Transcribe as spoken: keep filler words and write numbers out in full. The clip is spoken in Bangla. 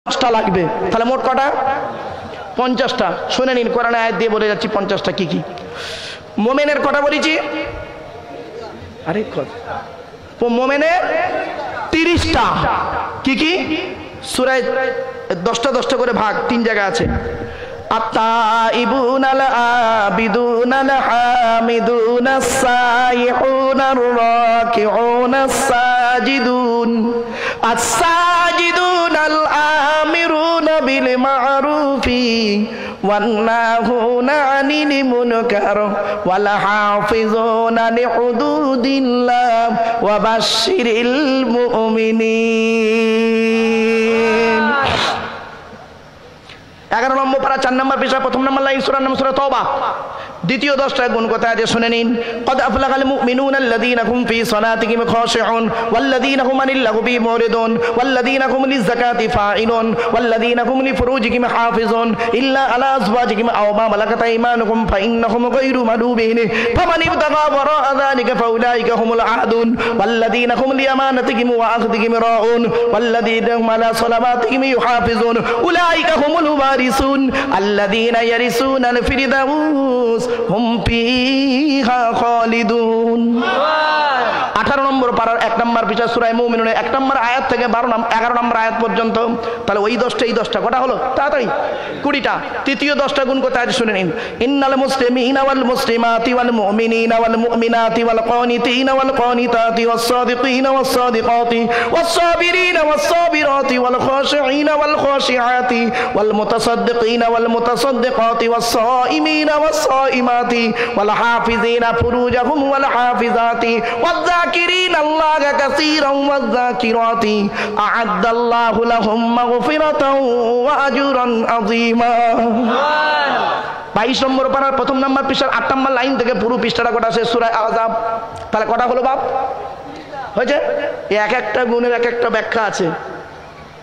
দশটা লাগবে, তাহলে মোট কটা? পঞ্চাশটা। শুনে নিন, কোরআনে আয়াত দিয়ে বলে যাচ্ছি পঞ্চাশটা কি কি। মোমেনের কটা বলেছি? আরে মোমেনের তিরিশটা। কি কি? সূরায় দশটা দশটা করে ভাগ, তিন জায়গা আছে। আত-তাইবুনাল আবিদুনাল হামিদুনাস সাইহুনার রাকিউনাস সাজিদুন আস-সাজিদুনাল আমিরুনা বিল মা'রুফি ওয়ান নাহুনা আনিল মুনকার ওয়াল হাফিজুনা লিহুদুদিল্লাহ ওয়া বাশশিরিল মুমিনিন। এগারো নম্বর পারা, চার নম্বর পৃষ্ঠা, প্রথম নম্বর লাইন, সূরার নাম সূরা তওবা। দ্বিতীয় দশটা গুণ কোথায় আছে শুনে নিন। قد أفلح المؤمنون الذين هم في صلاتهم خاشعون والذين هم عن اللغو معرضون والذين هم للزكاة فاعلون والذين هم لفروجهم حافظون إلا على أزواجهم أو ما ملكت أيمانهم فإنهم غير ملومين فمن ابتغى وراء ذلك فأولئك هم العادون والذين هم لأمانتهم وعهدهم راعون والذين هم على صلواتهم يحافظون أولئك هم الوارثون الذين يرثون الفردوس হুম ফিহা খালিদুন। আঠারো নম্বর পারার এক নম্বর পৃষ্ঠা সূরা মুমিনুনের এক নম্বর আয়াত থেকে বারো নম্বর এগারো নম্বর আয়াত পর্যন্ত। তাহলে ওই দশটা এই দশটা কটা হলো? তাড়াতাড়ি কুড়িটা। তৃতীয় দশটা গুণ কোথায় আছে শুনে নিন। ইন্নাল মুসলিমিনা ওয়াল মুসলিমাতি ওয়াল মুমিনিনা ওয়াল মুমিনাতি ওয়াল কানিতিনা ওয়াল কানিতাতি ওয়াস সাদিকিনা ওয়াস সাদিকাতি ওয়াস সাবিরিনা ওয়াস সাবিরাতি ওয়াল খাশিঈনা ওয়াল খাশিআতি ওয়াল মুতাসাদ্দিকিনা ওয়াল মুতাসাদ্দিকাতি ওয়াস সাইমিনা ওয়াস সাইমাতি ওয়াল হাফিজিনা ফুরুজাহুম ওয়াল হাফিজাতি ওয়াল যাকিরিনা আল্লাহ কাসীরান ওয়াল যাকিরাতি আ'আদ্দাল্লাহু লাহুম মাগফিরাতান ওয়া আজরান আযীমা। বাইশ নম্বর পারার প্রথম নম্বর পৃষ্ঠার আট নম্বর লাইন থেকে পুরো পৃষ্ঠাটা কটা আছে সূরা আহজাব। তাহলে কটা হলো বাপ? হয়েছে? এক একটা গুণের এক একটা ব্যাখ্যা আছে।